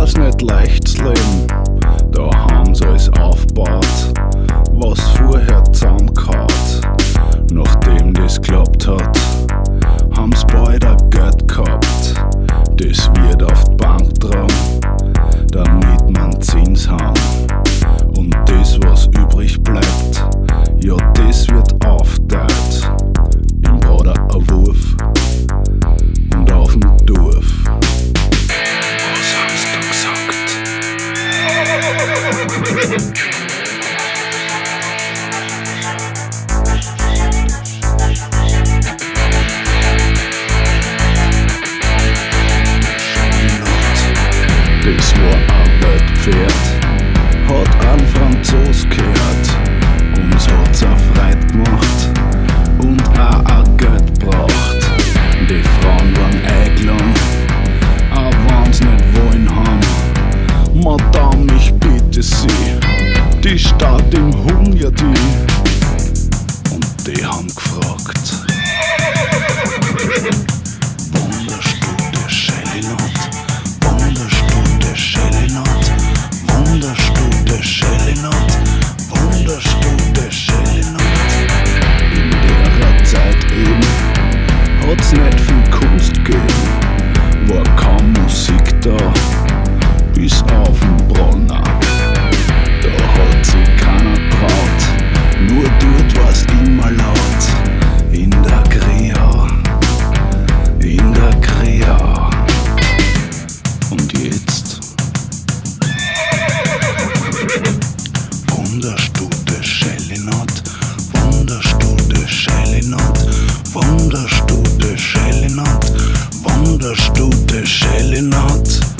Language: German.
war's nicht leichtes Leben, da haben sie alles aufgebaut, was vorher zusammengehaut. Nachdem das geklappt hat, haben's bald ein Geld gehabt, das wird auf die Bank tragen, damit man Zins haben. Und das, was übrig bleibt, ja, das wird aufteilt. Im Bader ein Wurf und auf dem Dorf. Was hast du gesagt? Das war ein Weltpferd, hat ein Franzos gehört. Uns hat's auch Freude gemacht und auch Geld braucht. Die Frauen waren eingeladen, auch wenn's nicht wollen haben. Madame, ich bitte Sie, die Stadt im Hunger, die. Und die haben gefragt: Wunderst du der Schellinat? Wunderst du der Schellinat? Wunderst du der Schellinat? Wunderst du der Schellinat? In der Zeit eben hat's nicht viel Kunst gegeben, war kaum Musik da, bis auf den Bronner. Da hat sich keiner traut, nur dort war's immer laut. In der Kria, in der Kria. Und jetzt? Wunderst du der Schellinat? Wunderst du der Schellinat? Wunderst du der Schellinat? Wunderst du der Schellinat?